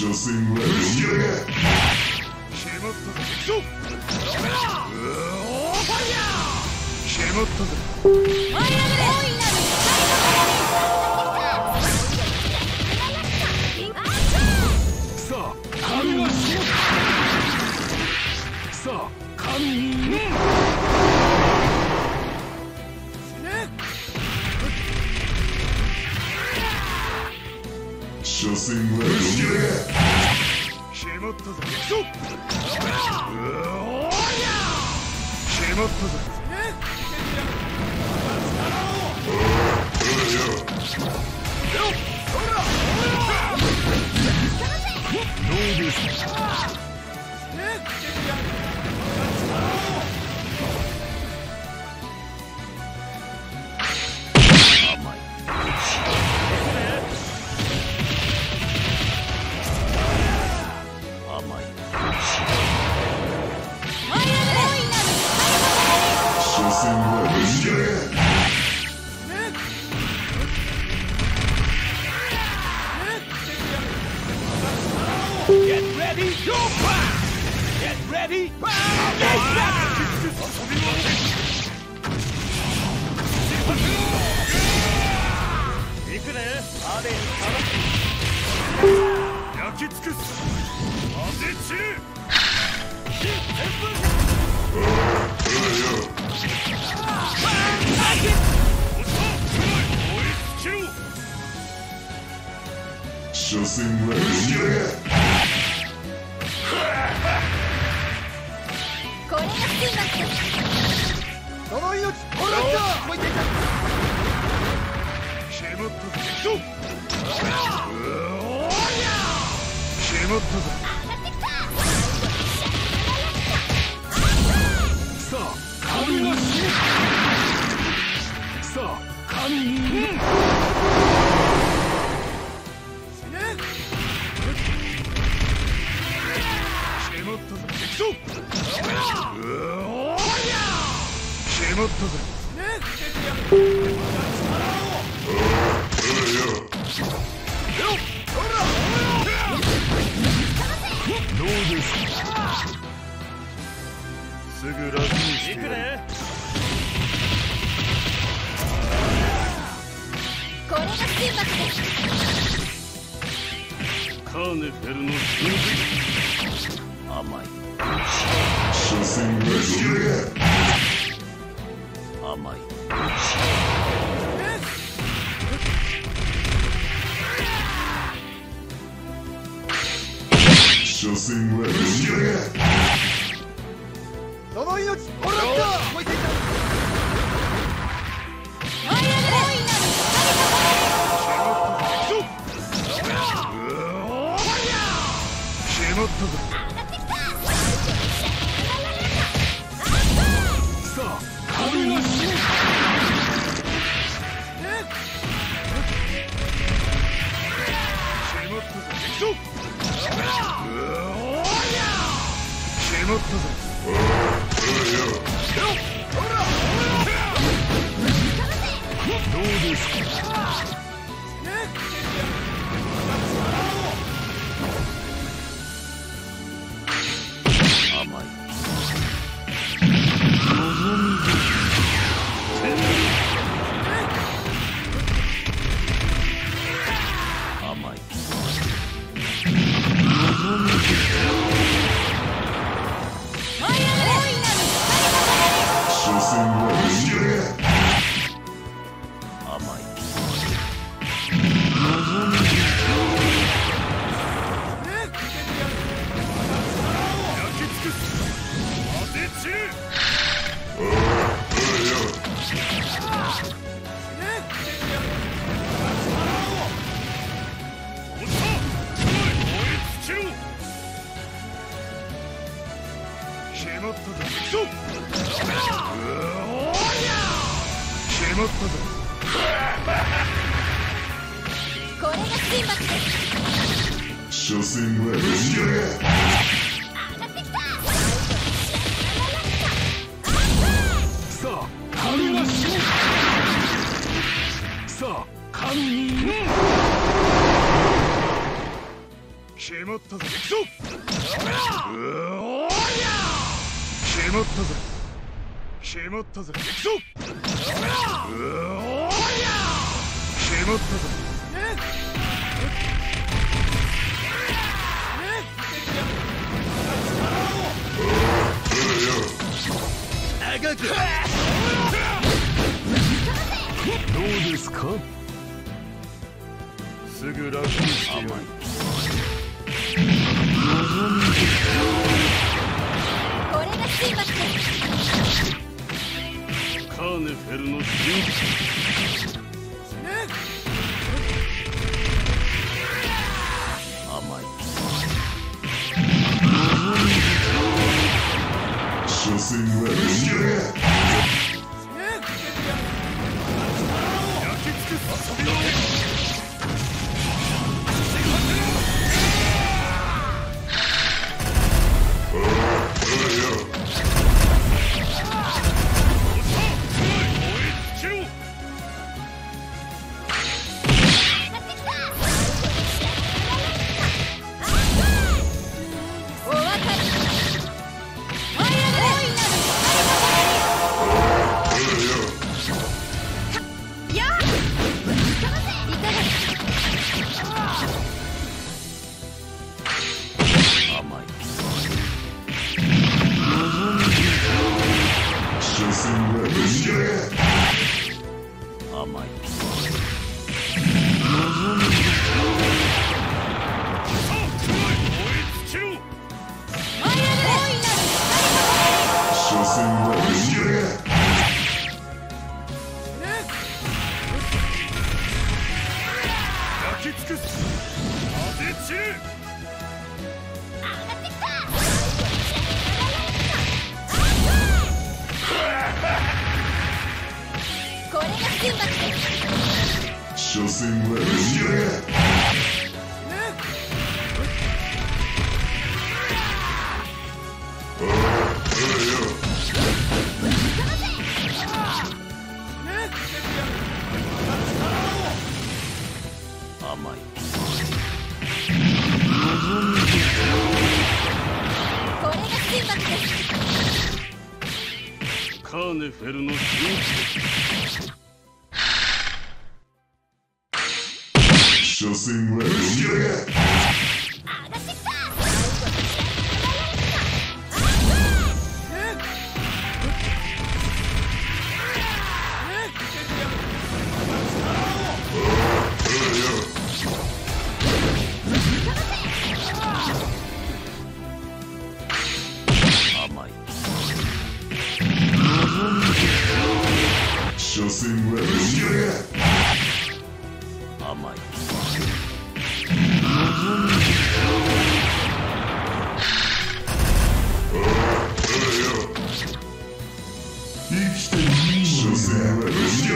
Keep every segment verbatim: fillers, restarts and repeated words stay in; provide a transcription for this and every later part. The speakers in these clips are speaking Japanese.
所詮はよしやが決まったぞ。行くぞ。おおファイヤー。決まったぞ。 ワイヤーでさあ神がしろ。さあ神に所詮はよしやが決まったぞ。行くぞ。おお決まったぞ。どうですか。Get ready, go back! Get ready, go back! 行くね、アデン焼き尽くす。当て散る。 所詮はよしやがこれが水爆です。 その命、もらったもう一回だ。決まったぞ。行くぞ。決まったぞ。さあ神が死ぬ。さあ神に死ね。決まったぞ。行くぞ。決まったぜ。どうですか。すぐ楽にしてくれ。 これが水爆です。 カーネフェルの真髄甘い。 所詮はよしやが甘い。 所詮はよしやがその命もらった。もう一回だ。 ワイヤーで決まったぞ。さあ神が死ぬ。決まったぞ。行くぞ。決まったぞ。どうですか。甘い。望みで甘い。望みで所詮はよしやが甘い。望みで焼き尽くす。当て散る。決まったぞ。行くぞ。決まったぞ。 これが水爆です。 所詮はよしやがさあ神が死ぬ。さあ神に決ままったぜ。行くぞ。うおーや。決まったぜ。決まったぜ。行くぞ。うおーや。決まったぜ。長く。どうですか。すぐ楽にしてやる。 これが水爆です。 カーネフェルの神甘い。 所詮は無視だ。 焼き尽くす遊びを。 所詮は無視だ。 甘い。 これが水爆です。 カーネフェルの神所詮は無視だ。所詮は無視だ。 甘い。 生きていい所詮は無視だ。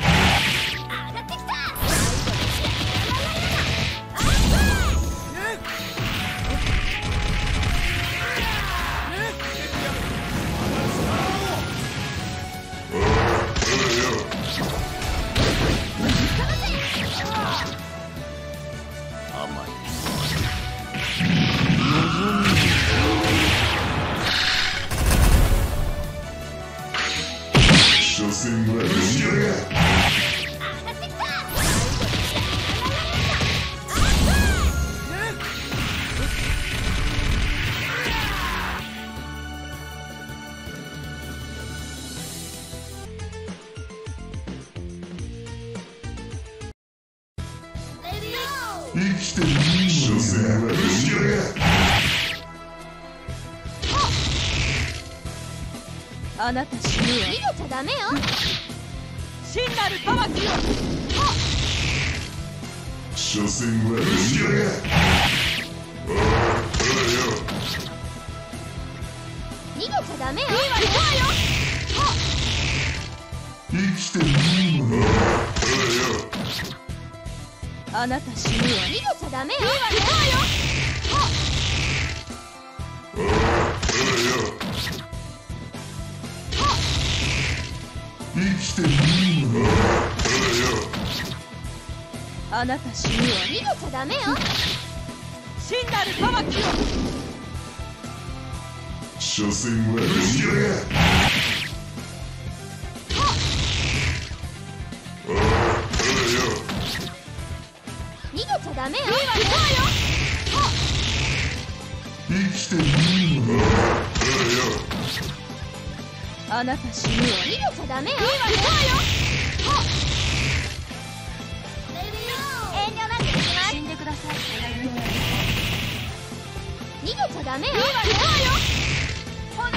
所詮は無視だ。生きていい所詮は無視だ。 あなた死ぬわ。逃げちゃダメよ。真なる裁きよ。 所詮は無視だ。 逃げちゃダメよ。いいわよ。 生きていいもの。 あなた死ぬわ。逃げちゃダメよ。いいわよ。 生きていいもの。 あなた死ぬわ。逃げちゃダメよ。真真なる裁きを。 所詮は虫だが。 逃げちゃダメよ。いいわよ。 生きていいのか。 あなた死ぬわ。逃げちゃダメよ。いいわよ。遠慮なく行きます。死んでください。逃げちゃダメよ。いいわよ。炎。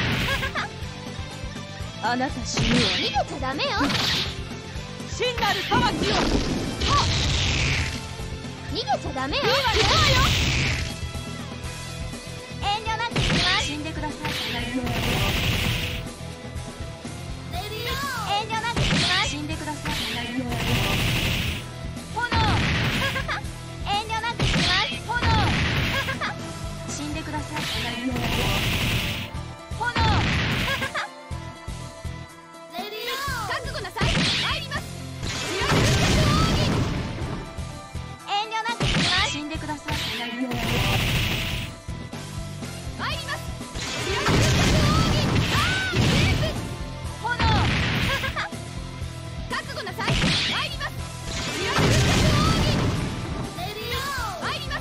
あなた死ぬわ。逃げちゃダメよ。真なる裁きを。逃げちゃダメよ。いいわよ。遠慮なく行きます。死んでください。遠慮なく行きます。死んでください。炎。遠慮なく行きます。炎。死んでください。炎。覚悟なさい。参ります。遠慮なく行きます。死んでください。参ります。炎。覚悟なさい。参ります。参ります。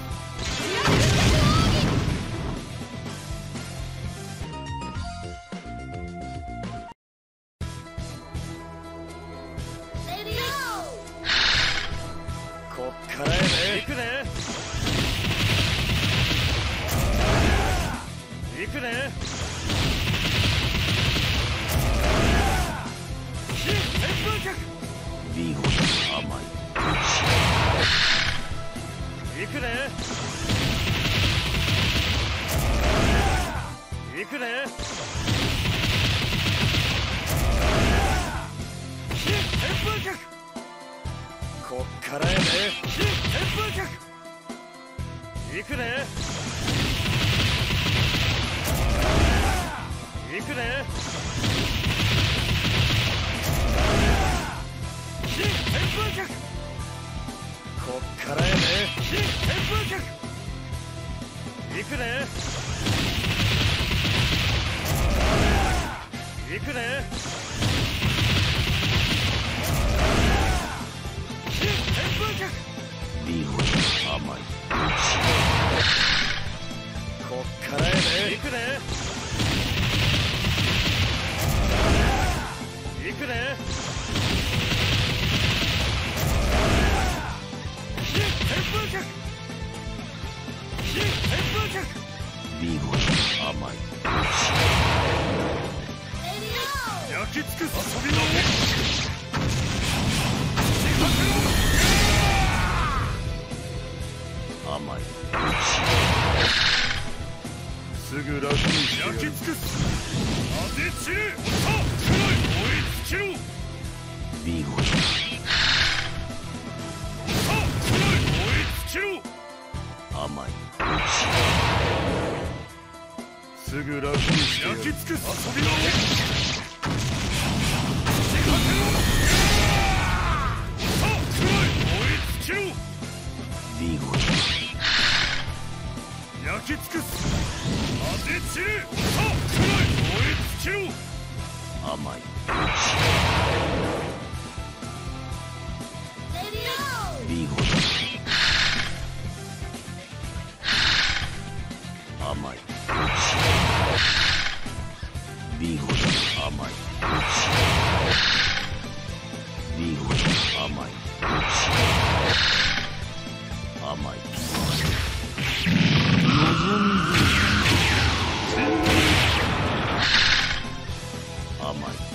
こっからやね。行くね。行くね。新旋風脚。 見事甘い。 行くね。行くね。新旋風脚。こっからやね。新旋風脚。行くね。行くね。新旋風脚。こっからやね。新旋風脚。行くね。行くね。新旋風脚。 見事甘い。 こっからやね。行くね。行くね。新旋風脚。新旋風脚。 見事甘い。 焼き尽くす遊びの目。 甘い。 すぐ楽に焼き尽くす。当て散れ。さあ、燃え尽きろ。 見事。 さあ、燃え尽きろ。 甘い。 すぐ楽に焼き尽くす遊びの目。 見事。 焼き尽くす。当て散れ。さあ、燃え尽きろ。 甘い。見事。甘い。見事甘い。見事甘い。甘い。甘い。